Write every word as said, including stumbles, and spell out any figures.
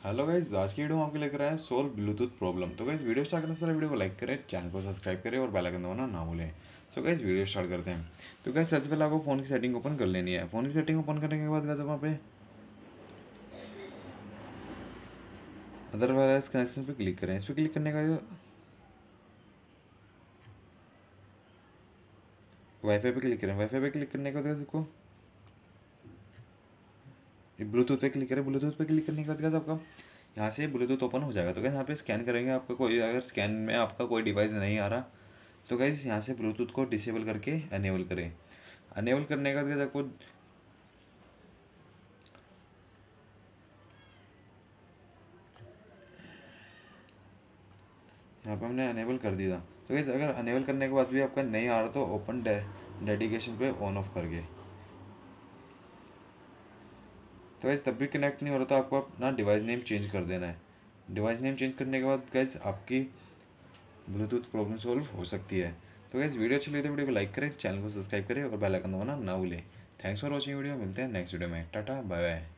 Hello guys, आज की video में आपके लेकर आया है सोल्व ब्लूटूथ प्रॉब्लम। तो गाइस वीडियो स्टार्ट करने से पहले वीडियो को लाइक करें, चैनल को सब्सक्राइब करें और बेल आइकन दबाना ना भूलें। सो गाइस वीडियो स्टार्ट करते हैं। तो गाइस सबसे पहले आपको फ़ोन की सेटिंग ओपन कर लेनी है। फ़ोन की सेटिंग ओपन करने के बाद गाइस वहाँ पे अदर वायरलेस कनेक्शन पे क्लिक करें। इस पर क्लिक करने का वाईफाई पे क्लिक करें। वाईफाई पे क्लिक करने के बाद इसको ब्लूटूथ पे क्लिक करें। ब्लूटूथ पे क्लिक करने के बाद गाइस आपका यहाँ से ब्लूटूथ ओपन हो जाएगा। तो गाइस यहाँ पे स्कैन करेंगे। आपका कोई अगर स्कैन में आपका कोई डिवाइस नहीं आ रहा तो गाइस यहाँ से ब्लूटूथ को डिसेबल करके अनेबल करें। अनेबल करने के बाद गाइस आपको यहाँ पे हमने अनेबल कर दिया। तो गाइस अगर अनेबल करने के बाद भी आपका नहीं आ रहा तो ओपन डेडिकेशन पे ऑन ऑफ करके, तो गाइस तब भी कनेक्ट नहीं हो रहा तो आपको अपना डिवाइस नेम चेंज कर देना है। डिवाइस नेम चेंज करने के बाद गाइस आपकी ब्लूटूथ प्रॉब्लम सॉल्व हो सकती है। तो गाइस वीडियो अच्छी लगी तो वीडियो को लाइक करें, चैनल को सब्सक्राइब करें और बेल आइकन दबाना ना भूलें। Thanks for watching video. मिलते हैं नेक्स्ट वीडियो में। Tata bye bye.